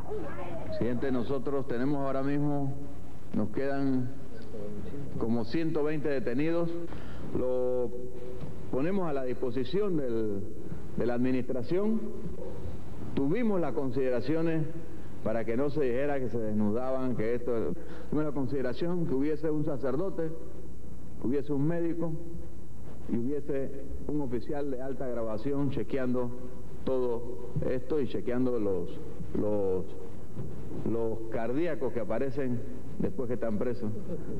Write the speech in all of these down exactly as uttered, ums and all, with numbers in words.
Presidente, nosotros tenemos ahora mismo, nos quedan como ciento veinte detenidos. Lo ponemos a la disposición del, de la administración. Tuvimos las consideraciones para que no se dijera que se desnudaban, que esto... Tuvimos la consideración que hubiese un sacerdote, hubiese un médico y hubiese un oficial de alta graduación chequeando todo esto y chequeando los, los, los cardíacos que aparecen después que están presos.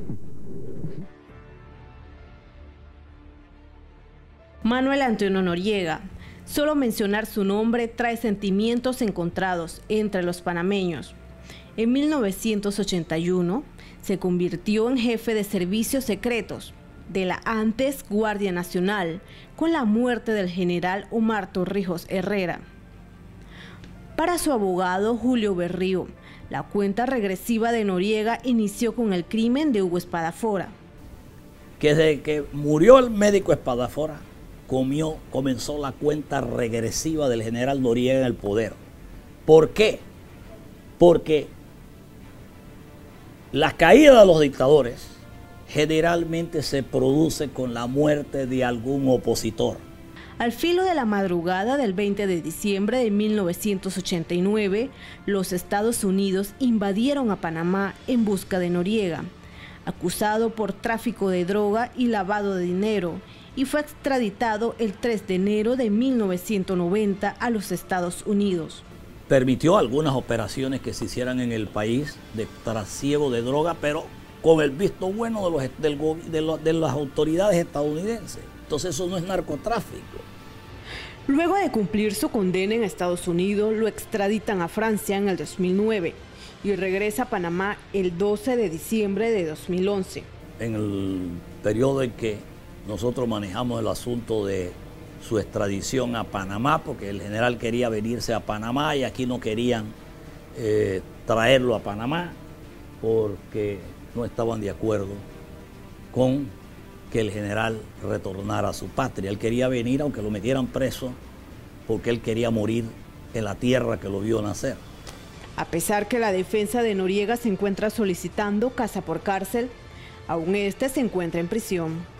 Manuel Antonio Noriega. Solo mencionar su nombre trae sentimientos encontrados entre los panameños. En mil novecientos ochenta y uno se convirtió en jefe de servicios secretos de la antes Guardia Nacional con la muerte del general Omar Torrijos Herrera. Para su abogado Julio Berrío, la cuenta regresiva de Noriega inició con el crimen de Hugo Espadafora. Que desde que murió el médico Espadafora, comió, comenzó la cuenta regresiva del general Noriega en el poder. ¿Por qué? Porque la caída de los dictadores generalmente se produce con la muerte de algún opositor. Al filo de la madrugada del veinte de diciembre de mil novecientos ochenta y nueve, los Estados Unidos invadieron a Panamá en busca de Noriega, acusado por tráfico de droga y lavado de dinero, y fue extraditado el tres de enero de mil novecientos noventa a los Estados Unidos. Permitió algunas operaciones que se hicieran en el país de trasiego de droga, pero con el visto bueno de, los, del, de, los, de las autoridades estadounidenses. Entonces eso no es narcotráfico. Luego de cumplir su condena en Estados Unidos, lo extraditan a Francia en el dos mil nueve y regresa a Panamá el doce de diciembre de dos mil once. En el periodo en que nosotros manejamos el asunto de su extradición a Panamá, porque el general quería venirse a Panamá y aquí no querían eh, traerlo a Panamá porque no estaban de acuerdo con que el general retornara a su patria. Él quería venir aunque lo metieran preso porque él quería morir en la tierra que lo vio nacer. A pesar que la defensa de Noriega se encuentra solicitando casa por cárcel, aún este se encuentra en prisión.